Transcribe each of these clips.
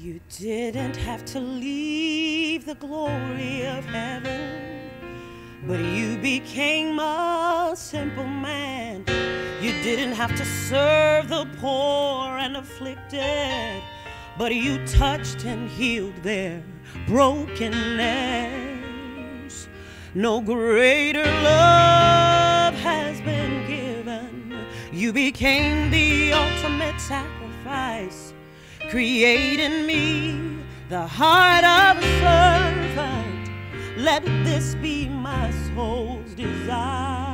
You didn't have to leave the glory of heaven, but you became a simple man. You didn't have to serve the poor and afflicted, but you touched and healed their brokenness. No greater love has been given. You became the ultimate sacrifice, creating me the heart of a servant. Let this be my soul's desire.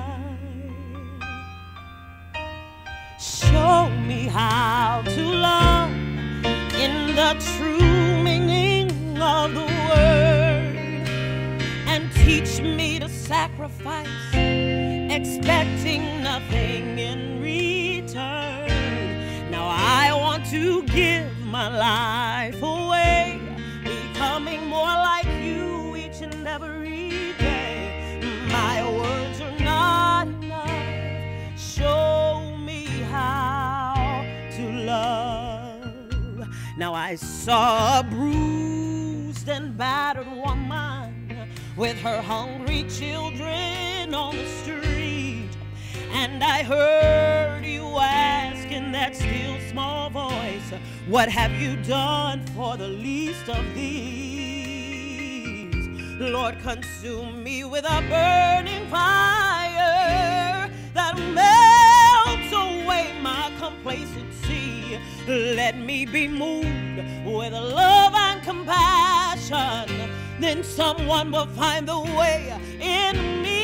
Show me how to love in the true meaning of the word, and teach me to sacrifice, expecting nothing in return. Now I want to give my life away, becoming more like you each and every day. My words are not enough. Show me how to love. Now I saw a bruised and battered woman with her hungry children on the street, and I heard you ask in that still small voice, what have you done for the least of these? Lord, consume me with a burning fire that melts away my complacency. Let me be moved with love and compassion, then someone will find the way in me.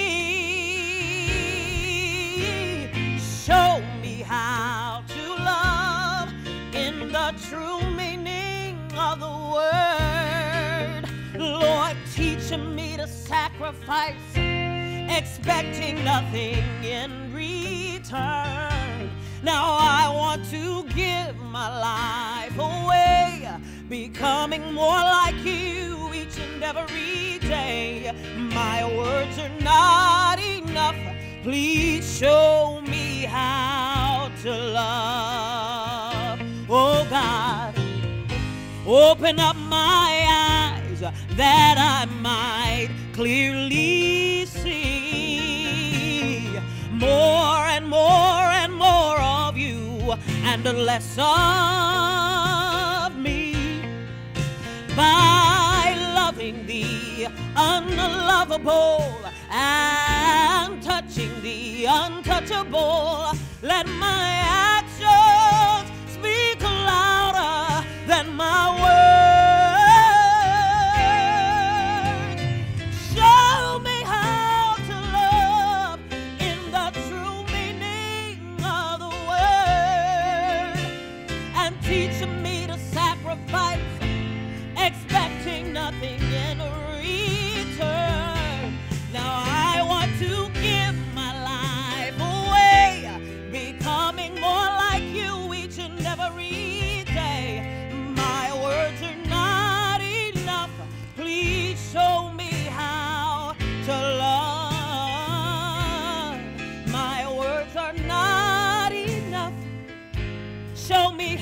Show me how to love in the true meaning of the word. Lord, teach me to sacrifice, expecting nothing in return. Now I want to give my life away, becoming more like you each and every day. My words are not enough. Please show me how to love. Oh God, open up my eyes that I might clearly see more and more and more of you and less of me. By loving the unlovable and touching the untouchable, let my actions speak louder than my words. Show me how to love in the true meaning of the word, and teach me to sacrifice, expecting nothing in return. Now I want to give my life away, becoming more like you each and every day. My words are not enough. Please show me how to love. My words are not enough. Show me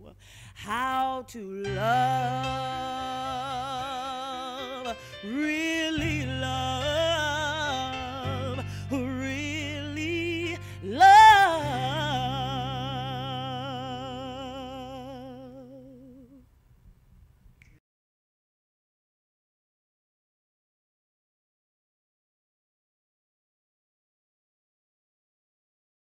how to love.